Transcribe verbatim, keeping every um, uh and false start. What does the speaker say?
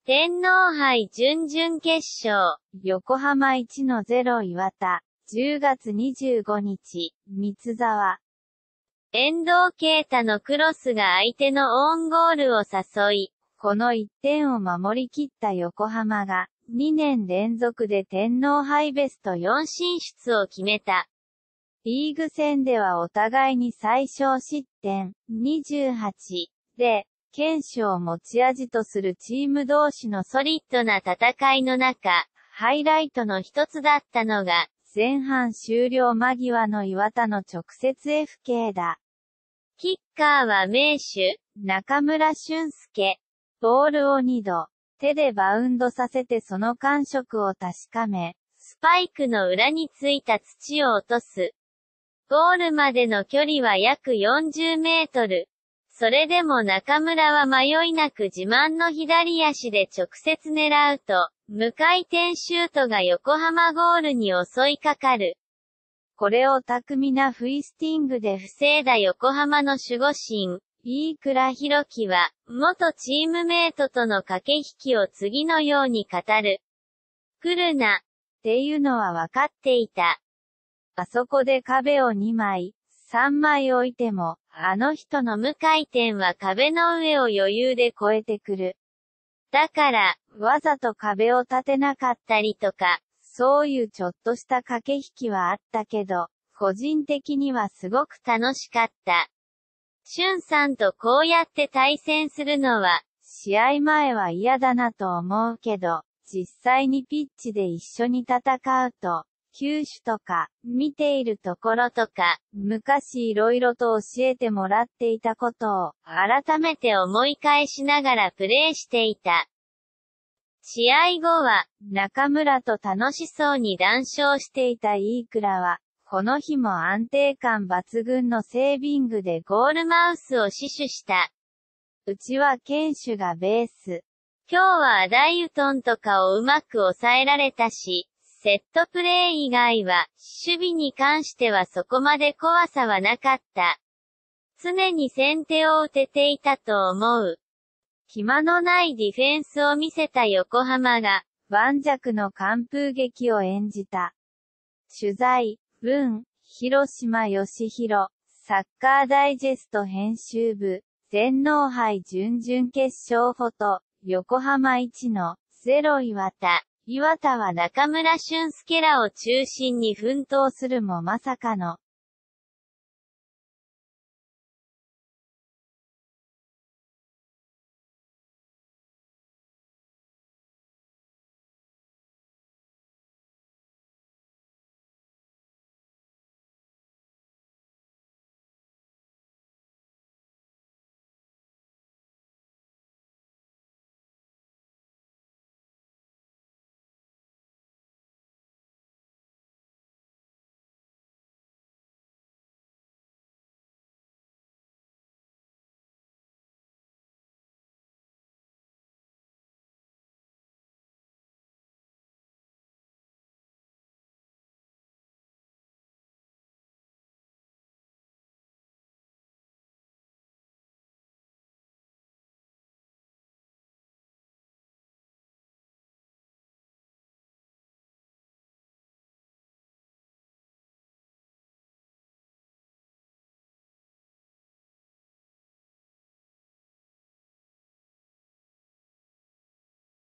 天皇杯準々決勝。 横浜 いちのゼロ 岩田。じゅうがつにじゅうごにち、三沢。 遠藤啓太のクロスが相手のオウンゴールを誘い、 このいってんを守りきった横浜が、にねん連続で天皇杯ベストよん進出を決めた。リーグ戦ではお互いに最小失点、にじゅうはち、で、堅守を持ち味とするチーム同士のソリッドな戦いの中、ハイライトの一つだったのが、 前半終了間際の岩田の直接 エフケー だ。 キッカーは名手、 中村俊輔。ボールをにど、手でバウンドさせてその感触を確かめ、 スパイクの裏についた土を落とす。ゴールまでの距離は約よんじゅうメートル。それでも中村は迷いなく自慢の左足で直接狙うと、無回転シュートが横浜ゴールに襲いかかる。 これを巧みなフイスティングで防いだ横浜の守護神、飯倉弘樹は、元チームメイトとの駆け引きを次のように語る。来るな、 っていうのは分かっていた。 あそこで壁をにまい、さんまい置いても、あの人の無回転は壁の上を余裕で越えてくる。だから、わざと壁を立てなかったりとか、そういうちょっとした駆け引きはあったけど、個人的にはすごく楽しかった。しゅんさんとこうやって対戦するのは、 試合前は嫌だなと思うけど、実際にピッチで一緒に戦うと、球種とか、見ているところとか、昔いろいろと教えてもらっていたことを、 改めて思い返しながらプレーしていた。試合後は、 中村と楽しそうに談笑していた飯倉は、この日も安定感抜群のセービングでゴールマウスを死守した。 うちは堅守がベース。 今日はアダイウトンとかをうまく抑えられたし、セットプレー以外は、守備に関してはそこまで怖さはなかった。常に先手を打てていたと思う。暇のないディフェンスを見せた横浜が、 盤石の完封劇を演じた。取材、文、広島義弘、サッカーダイジェスト編集部、天皇杯準々決勝フォト、横浜 いちのゼロ 岩田。岩田は中村俊輔らを中心に奮闘するもまさかの